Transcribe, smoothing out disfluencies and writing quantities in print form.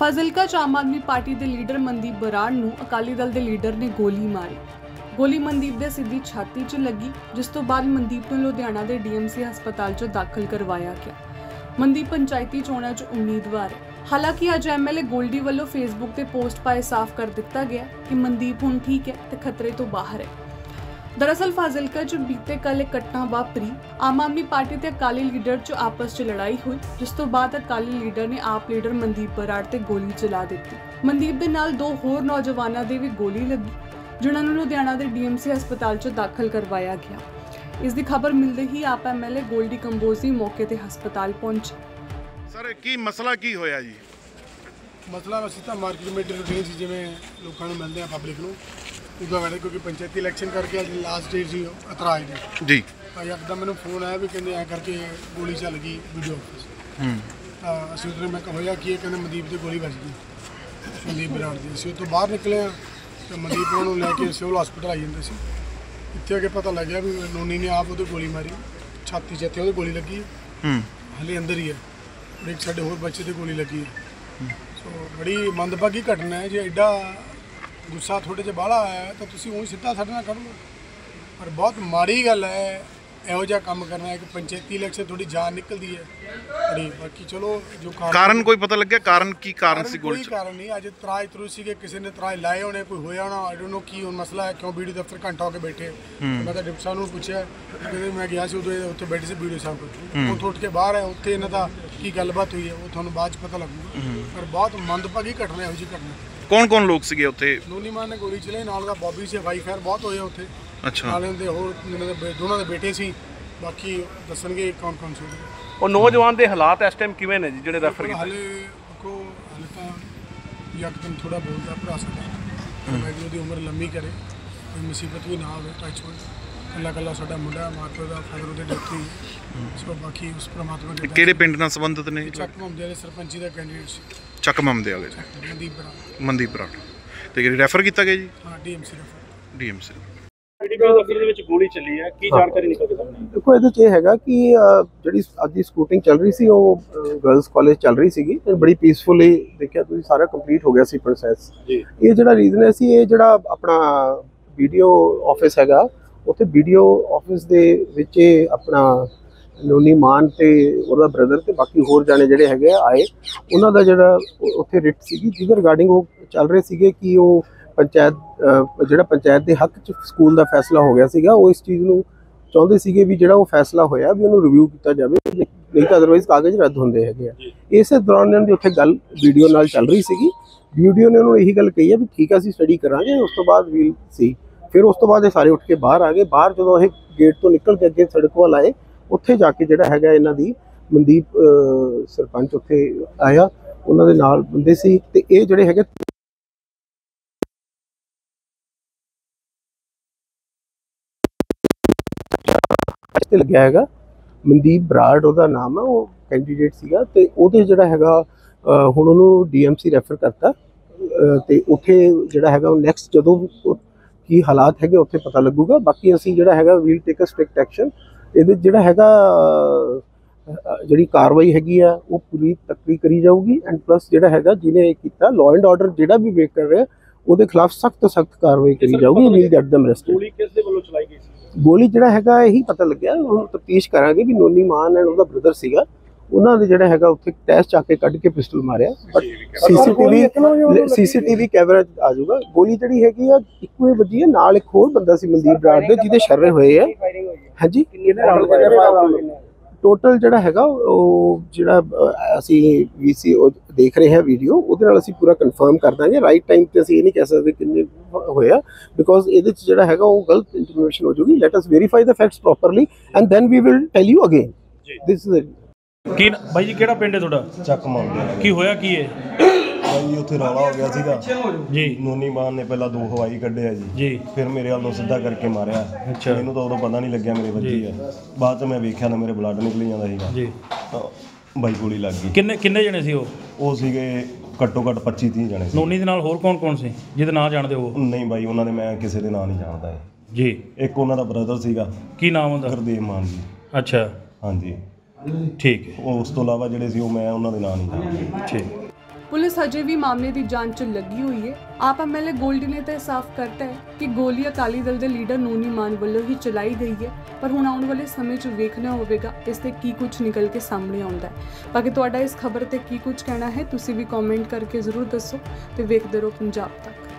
ਫਾਜ਼ਿਲਕਾ 'ਚ ਆਮ ਆਦਮੀ ਪਾਰਟੀ ਦੇ ਲੀਡਰ ਮਨਦੀਪ ਬਰਾੜ ਨੂੰ ਅਕਾਲੀ ਦਲ ਦੇ ਲੀਡਰ ਨੇ ਗੋਲੀ ਮਾਰੀ। ਗੋਲੀ ਮਨਦੀਪ ਦੇ ਸਿੱਧੀ ਛਾਤੀ 'ਚ ਲੱਗੀ, ਜਿਸ ਤੋਂ ਬਾਅਦ ਮਨਦੀਪ ਨੂੰ ਲੁਧਿਆਣਾ ਦੇ ਡੀਐਮਸੀ ਹਸਪਤਾਲ 'ਚ ਦਾਖਲ ਕਰਵਾਇਆ ਗਿਆ। ਮਨਦੀਪ ਪੰਚਾਇਤੀ ਚੋਣਾਂ 'ਚ ਉਮੀਦਵਾਰ ਹੈ। ਹਾਲਾਂਕਿ ਅੱਜ ਐਮਐਲਏ ਗੋਲਡੀ ਵੱਲੋਂ ਫੇਸਬੁੱਕ ਤੇ ਪੋਸਟ ਪਾਏ ਸਾਫ਼ ਕਰ ਦਿੱਤਾ ਗਿਆ ਕਿ ਮਨਦੀਪ ਹੁਣ ਠੀਕ ਹੈ ਤੇ ਖਤਰੇ ਤੋਂ ਬਾਹਰ ਹੈ। दरअसल फाजिलका च बीते कल एक घटना वापरी। आम आदमी पार्टी ते अकाली लीडर च आपस च लड़ाई हुई, जिस तो बाद अकाली लीडर ने आप लीडर मनदीप बराड़ ते गोली चला दी। मनदीप दे नाल दो होर नौजवानों दे भी गोली लगी, जिन्हां नूं लुधियाना दे डीएमसी हस्पताल च दाखिल करवाया गया। इस दी खबर मिलते ही आप एमएलए गोल्डी कंबोजी मौके ते हस्पताल पहुंचे। सर की मसला की होया जी? मसला ਅਸੀਂ ਤਾਂ ਮਾਰਕੀਟ ਕਮੇਟੀ ਰੂਟੀਨ ਸੀ, ਜਿਵੇਂ ਲੋਕਾਂ ਨੂੰ ਮਿਲਦੇ ਆ ਪਬਲਿਕ ਨੂੰ ਉਦੋਂ ਵੇਲੇ, ਕਿਉਂਕਿ ਪੰਚਾਇਤੀ ਇਲੈਕਸ਼ਨ ਕਰਕੇ ਅੱਜ ਲਾਸਟ ਡੇ ਸੀ ਇਤਰਾਜ਼ ਦੀ ਜੀ। ਤਾਂ ਇੱਕਦਮ ਮੈਨੂੰ ਫੋਨ ਆਇਆ ਵੀ ਕਹਿੰਦੇ ਐਂ ਕਰਕੇ ਗੋਲੀ ਚੱਲ ਗਈ ਵੀਡੀਓ ਆਫਿਸ। ਤਾਂ ਅਸੀਂ ਉਧਰ ਮੈਂ ਕਿਹਾ ਹੋਇਆ ਕੀ ਹੈ, ਕਹਿੰਦੇ ਮਨਦੀਪ ਦੀ ਗੋਲੀ ਵੱਜ ਗਈ, ਮਨਦੀਪ ਬਰਾੜ ਦੀ। ਅਸੀਂ ਉੱਥੋਂ ਬਾਹਰ ਨਿਕਲੇ ਆ ਤੇ ਮਨਦੀਪ ਨੂੰ ਲੈ ਕੇ ਸਿਵਲ ਹਸਪਤਾਲ ਆਈ ਜਾਂਦੇ ਸੀ। ਇੱਥੇ ਆ ਕੇ ਪਤਾ ਲੱਗਿਆ ਵੀ ਨੋਨੀ ਨੇ ਆਪ ਉਹਦੇ ਗੋਲੀ ਮਾਰੀ, ਛਾਤੀ 'ਚ ਇੱਥੇ ਉਹਦੇ ਗੋਲੀ ਲੱਗੀ ਹੈ, ਹਾਲੇ ਅੰਦਰ ਹੀ ਹੈ। ਇੱਕ ਸਾਡੇ ਹੋਰ ਬੱਚੇ ਤੇ ਗੋਲੀ ਲੱਗੀ ਹੈ। ਸੋ ਬੜੀ ਮੰਦਭਾਗੀ ਘਟਨਾ ਹੈ। ਜੇ ਐਡਾ ਗੁੱਸਾ ਥੋੜ੍ਹੇ ਜਿਹਾ ਬਾਹਲਾ ਆਇਆ ਤਾਂ ਤੁਸੀਂ ਉਹ ਸਿੱਧਾ ਸਾਡੇ ਨਾਲ ਕਰ ਲਓ, ਪਰ ਬਹੁਤ ਮਾੜੀ ਗੱਲ ਹੈ ਇਹੋ ਜਿਹਾ ਕੰਮ ਕਰਨਾ। ਇੱਕ ਪੰਚਾਇਤੀ ਇਲੈਕਸ਼ਨ ਥੋੜੀ ਜਾਨ ਨਿਕਲਦੀ ਹੈ ਬੜੀ। ਬਾਕੀ ਚਲੋ ਜੋ ਕਾਰਨ ਕੋਈ ਪਤਾ ਲੱਗਿਆ, ਕਾਰਨ ਕੀ ਕਾਰਨ ਸੀ ਗੋਲੀ? ਕੋਈ ਕਾਰਨ ਨਹੀਂ। ਅੱਜ ਤਰਾਜ ਤਰੂ ਸੀਗੇ, ਕਿਸੇ ਨੇ ਤਰਾਜ ਲਾਏ ਹੋਣੇ, ਕੋਈ ਹੋਇਆ ਹੋਣਾ, ਆਈ ਡੋਂਟ ਨੋ ਕੀ ਹੁਣ ਮਸਲਾ ਹੈ, ਕਿਉਂ ਵੀਡੀਓ ਦਫ਼ਤਰ ਘੰਟਾ ਹੋ ਕੇ ਬੈਠੇ। ਮੈਂ ਤਾਂ ਡਿਪਟੀ ਸਾਹਿਬ ਨੂੰ ਪੁੱਛਿਆ, ਕਹਿੰਦੇ ਮੈਂ ਗਿਆ ਸੀ ਉਦੋਂ ਉੱਥੇ ਬੈਠੇ ਸੀ ਵੀਡੀਓ ਸਾਹਿਬ ਕੋਲ, ਉੱਥੋਂ ਉੱਠ ਕੇ ਬਾਹਰ ਹੈ, ਉੱਥੇ ਇਹਨਾਂ ਦਾ ਕੀ ਗੱਲਬਾਤ ਹੋਈ ਹੈ ਉਹ ਤੁਹਾਨੂੰ ਬਾਅਦ 'ਚ ਪਤਾ ਲੱਗੂਗਾ। ਪਰ ਬਹੁਤ ਮੰਦਭਾਗੀ ਘਟਨਾ ਇਹੋ ਜਿਹੀ ਘਟਨਾ। ਕੌਣ ਕੌਣ ਲੋਕ ਸੀਗੇ ਉੱਥੇ? ਨੋਨੀ ਮਾਨ ਨੇ ਗੋਲੀ ਚਲਾਈ, ਨਾਲ ਦਾ ਬੌਬੀ ਸੀ, ਵਾਈ ਫਾਇਰ ਬਹੁਤ ਹੋਏ ਉੱਥੇ। ਅੱਛਾ। ਨਾਲ ਦੇ ਹੋਰ ਦੋਨਾਂ ਦੇ ਬੇਟੇ ਸੀ, ਬਾਕੀ ਦੱਸਣਗੇ ਕੌਣ ਕੌਣ ਸੀ। ਉਹ ਨੌਜਵਾਨ ਦੇ ਹਾਲਾਤ ਇਸ ਟਾਈਮ ਕਿਵੇਂ ਨੇ ਜੀ ਜਿਹੜੇ ਰੈਫਰ ਕੀਤੇ? ਹਾਲੇ ਤਾਂ ਯਕਦਮ ਥੋੜਾ ਬੋਲਦਾ ਭਰਾ ਸਕਦਾ, ਮੈਂ ਉਹਦੀ ਉਮਰ ਲੰਮੀ ਕਰੇ, ਕੋਈ ਮੁਸੀਬਤ ਵੀ ਨਾ ਆਵੇ ਟੱਚਵੁੱਡ। ਕੱਲਾ ਸਾਡਾ ਮੁੰਡਾ, ਮਾਪੇ ਦਾ ਫਾਦਰ ਉਹਦੇ ਡੈਥ ਹੋਈ। ਸੋ ਬਾਕੀ ਉਸ ਪਰਮਾਤਮਾ ਦੇ। ਕਿਹੜੇ ਪਿੰਡ ਨਾਲ ਸੰਬੰਧਿਤ ਨੇ? ਚੱਕ ਮਹੰਦੇ ਵਾਲੇ ਸਰਪੰਚੀ ਦਾ ਕੈਂਡੀਡੇਟ ਸੀ। ਚੱਕ ਮਹੰਦੇ ਵਾਲੇ ਮਨਦੀਪ ਬਰਾੜ ਤੇ ਰੈਫਰ ਕੀਤਾ ਗਿਆ ਜੀ? ਹਾਂ, ਡੀਐਮਸੀ ਗੋਲੀ ਚੱਲੀ ਹੈ, ਕੀ ਜਾਣਕਾਰੀ ਨਿਕਲ ਕੇ ਸਾਹਮਣੇ? ਦੇਖੋ, ਇਹਦੇ 'ਚ ਇਹ ਹੈਗਾ ਕਿ ਜਿਹੜੀ ਅੱਜ ਦੀ ਸਕੂਟਿੰਗ ਚੱਲ ਰਹੀ ਸੀ ਉਹ ਗਰਲਸ ਕਾਲਜ ਚੱਲ ਰਹੀ ਸੀਗੀ ਤੇ ਬੜੀ ਪੀਸਫੁਲੀ ਦੇਖਿਆ ਤੁਸੀਂ, ਸਾਰਾ ਕੰਪਲੀਟ ਹੋ ਗਿਆ ਸੀ ਪ੍ਰੋਸੈਸ। ਇਹ ਜਿਹੜਾ ਰੀਜ਼ਨ ਹੈ ਸੀ, ਇਹ ਜਿਹੜਾ ਆਪਣਾ ਵੀਡੀਓ ਆਫਿਸ ਹੈਗਾ, ਉੱਥੇ ਵੀਡੀਓ ਆਫਿਸ ਦੇ ਵਿੱਚ ਆਪਣਾ ਨੋਨੀ ਮਾਨ ਤੇ ਉਹਦਾ ਬ੍ਰਦਰ ਤੇ ਬਾਕੀ ਹੋਰ ਜਾਣੇ ਜਿਹੜੇ ਹੈਗੇ ਆਏ, ਉਹਨਾਂ ਦਾ ਜਿਹੜਾ ਉੱਥੇ ਰਿਟ ਸੀਗੀ, ਜਿਹਦੇ ਰਿਗਾਰਡਿੰਗ ਉਹ ਚੱਲ ਰਹੇ ਸੀਗੇ ਕਿ ਉਹ ਪੰਚਾਇਤ ਦੇ ਹੱਕ 'ਚ ਸਕੂਲ ਦਾ ਫੈਸਲਾ ਹੋ ਗਿਆ ਸੀਗਾ। ਉਹ ਇਸ ਚੀਜ਼ ਨੂੰ ਚਾਹੁੰਦੇ ਸੀਗੇ ਵੀ ਜਿਹੜਾ ਉਹ ਫੈਸਲਾ ਹੋਇਆ ਵੀ ਉਹਨੂੰ ਰਿਵਿਊ ਕੀਤਾ ਜਾਵੇ, ਨਹੀਂ ਤਾਂ ਅਦਰਵਾਈਜ਼ ਕਾਗਜ਼ ਰੱਦ ਹੁੰਦੇ ਹੈਗੇ ਆ। ਇਸੇ ਦੌਰਾਨ ਇਹਨਾਂ ਦੀ ਉੱਥੇ ਗੱਲ ਵੀਡੀਓ ਨਾਲ ਚੱਲ ਰਹੀ ਸੀਗੀ। ਵੀਡੀਓ ਨੇ ਉਹਨੂੰ ਇਹੀ ਗੱਲ ਕਹੀ ਹੈ ਵੀ ਠੀਕ ਆ, ਅਸੀਂ ਸਟੱਡੀ ਕਰਾਂਗੇ, ਉਸ ਤੋਂ ਬਾਅਦ ਵੀਲ ਸੀ। ਫਿਰ ਉਸ ਤੋਂ ਬਾਅਦ ਇਹ ਸਾਰੇ ਉੱਠ ਕੇ ਬਾਹਰ ਆ ਗਏ। ਬਾਹਰ ਜਦੋਂ ਇਹ ਗੇਟ ਤੋਂ ਨਿਕਲ ਕੇ ਅੱਗੇ ਸੜਕ ਵੱਲ ਆਏ, ਉੱਥੇ ਜਾ ਕੇ ਜਿਹੜਾ ਹੈਗਾ ਇਹਨਾਂ ਦੀ ਮਨਦੀਪ ਸਰਪੰਚ ਉੱਥੇ ਆਇਆ, ਉਹਨਾਂ ਦੇ ਨਾਲ ਬੰਦੇ ਸੀ ਤੇ ਇਹ ਜਿਹੜੇ ਹੈਗੇ ਤੇ ਲੱਗਿਆ ਹੈਗਾ। ਮਨਦੀਪ ਬਰਾੜ ਉਹਦਾ ਨਾਮ ਹੈ, ਉਹ ਕੈਂਡੀਡੇਟ ਸੀਗਾ ਤੇ ਉਹਦੇ ਜਿਹੜਾ ਹੈਗਾ ਹੁਣ ਉਹਨੂੰ ਡੀਐਮਸੀ ਰੈਫਰ ਕਰਤਾ ਤੇ ਉੱਥੇ ਜਿਹੜਾ ਹੈਗਾ ਉਹ ਨੈਕਸਟ ਜਦੋਂ ਕੀ ਹਾਲਾਤ ਹੈਗੇ ਉੱਥੇ ਪਤਾ ਲੱਗੂਗਾ। ਬਾਕੀ ਅਸੀਂ ਜਿਹੜਾ ਹੈਗਾ we'll take a strict action. ਇਹਦੇ ਜਿਹੜਾ ਹੈਗਾ ਜਿਹੜੀ ਕਾਰਵਾਈ ਹੈਗੀ ਆ ਉਹ ਪੂਰੀ ਤਕੜੀ ਕਰੀ ਜਾਊਗੀ ਐਂਡ ਪਲੱਸ ਜਿਹੜਾ ਹੈਗਾ ਜਿਹਨੇ ਇਹ ਕੀਤਾ ਲਾਅ ਐਂਡ ਆਰਡਰ ਜਿਹੜਾ ਵੀ ਬ੍ਰੇਕ ਕਰ ਰਿਹਾ ਉਹਦੇ ਖਿਲਾਫ ਸਖਤ ਤੋਂ ਸਖਤ ਕਾਰਵਾਈ ਕਰੀ ਜਾਊਗੀ। We'll get them arrested. ਗੋਲੀ ਕਿਸ ਦੇ ਵੱਲੋਂ ਚਲਾਈ ਗਈ ਸੀ? ਗੋਲੀ ਜਿਹੜਾ ਹੈਗਾ ਇਹੀ ਪਤਾ ਲੱਗਿਆ, ਹੁਣ ਤਫਤੀਸ਼ ਕਰਾਂਗੇ ਵੀ ਨੋਨੀ ਮਾਨ ਐਂਡ ਉਹਦਾ ਬ੍ਰਦਰ ਸੀਗਾ, ਉਹਨਾਂ ਦੇ ਜਿਹੜਾ ਹੈਗਾ ਉੱਥੇ ਟੈਸਟ ਚੱਕ ਕੇ ਕੱਢ ਕੇ ਪਿਸਟਲ ਮਾਰਿਆ। ਬਟ ਸੀਸੀਟੀਵੀ ਕੈਮਰਾ ਆ ਜਾਊਗਾ। ਗੋਲੀ ਜਿਹੜੀ ਹੈਗੀ ਆ ਇੱਕੋ ਹੀ ਵੱਜੀ ਹੈ, ਨਾਲ ਇੱਕ ਹੋਰ ਬੰਦਾ ਸੀ ਮਨਦੀਪ ਬਰਾੜ ਦੇ ਜਿਹਦੇ ਸ਼ਰਰੇ ਹੋਏ ਆ। ਹਾਂਜੀ, ਟੋਟਲ ਜਿਹੜਾ ਹੈਗਾ ਉਹ ਜਿਹੜਾ ਅਸੀਂ ਵੀਸੀ ਦੇਖ ਰਹੇ ਹਾਂ ਵੀਡੀਓ, ਉਹਦੇ ਨਾਲ ਅਸੀਂ ਪੂਰਾ ਕਨਫਰਮ ਕਰ ਦਾਂਗੇ। ਰਾਈਟ ਟਾਈਮ ਤੇ ਅਸੀਂ ਇਹ ਨਹੀਂ ਕਹਿ ਸਕਦੇ ਕਿੰਨੇ ਹੋਇਆ, ਬਿਕੋਜ਼ ਇਹਦੇ 'ਚ ਜਿਹੜਾ ਹੈਗਾ ਉਹ ਗਲਤ ਇਨਫੋਰਮੇਸ਼ਨ ਹੋ ਜਾਊਗੀ। Let us verify the facts properly and then we will tell you again. This is ਕੀ ਬਾਈ ਜੀ, ਕਿਹੜਾ ਪਿੰਡ ਹੈ ਤੁਹਾਡਾ? ਚੱਕ ਮਹੰਦੇ। ਕੀ ਹੋਇਆ ਕੀ ਹੈ ਭਾਈ? ਉੱਥੇ ਰੌਲਾ ਹੋ ਗਿਆ ਸੀਗਾ ਜੀ। ਨੋਨੀ ਮਾਨ ਨੇ ਪਹਿਲਾਂ 2 ਹਵਾਈ ਕੱਢਿਆ ਜੀ, ਫਿਰ ਮੇਰੇ ਵੱਲੋਂ ਸਿੱਧਾ ਕਰਕੇ ਮਾਰਿਆ। ਮੈਨੂੰ ਤਾਂ ਉਦੋਂ ਪਤਾ ਨਹੀਂ ਲੱਗਿਆ ਮੇਰੇ ਵੱਜੀ ਆ। ਬਾਅਦ 'ਚ ਮੈਂ ਵੇਖਿਆ ਤਾਂ ਮੇਰੇ ਬਲੱਡ ਨਿਕਲੀ ਜਾਂਦਾ ਸੀਗਾ ਜੀ। ਤਾਂ ਬਾਈ ਗੋਲੀ ਲੱਗ ਗਈ। ਕਿੰਨੇ ਜਣੇ ਸੀ ਉਹ? ਸੀਗੇ ਘੱਟੋ ਘੱਟ 25-30 ਜਣੇ ਸੀ। ਨੋਨੀ ਦੇ ਨਾਲ ਹੋਰ ਕੌਣ ਸੀ ਜਿਹਦੇ ਨਾਂ ਜਾਣਦੇ ਹੋ? ਨਹੀਂ ਬਾਈ, ਉਹਨਾਂ ਦੇ ਮੈਂ ਕਿਸੇ ਦੇ ਨਾਂ ਨਹੀਂ ਜਾਣਦਾ ਜੀ। ਇੱਕ ਉਹਨਾਂ ਦਾ ਬ੍ਰਦਰ ਸੀਗਾ। ਕੀ ਨਾਮ ਹੁੰਦਾ? ਗੁਰਦੇਵ ਮਾਨ ਜੀ। ਅੱਛਾ, ਹਾਂਜੀ, ਠੀਕ ਹੈ। ਉਸ ਤੋਂ ਇਲਾਵਾ ਜਿਹੜੇ ਸੀ ਉਹ ਮੈਂ ਉਹਨਾਂ ਦੇ ਨਾਂ ਨਹੀਂ ਜਾਣਦਾ। ਠੀਕ। पुलिस अजे भी मामले की जांच च लगी हुई है। आप एमएलए गोल्डी ने तो साफ करता है कि गोली अकाली दल के लीडर नोनी मान वालों ही चलाई गई है, पर हुण आउण वाले समय च वेखना होवेगा इस ते की कुछ निकल के सामने आउंदा है। बाकी तुहाडा इस खबर ते की कुछ कहना है तुसीं भी कॉमेंट करके जरूर दसो ते वेखदे रहो पंजाब तक।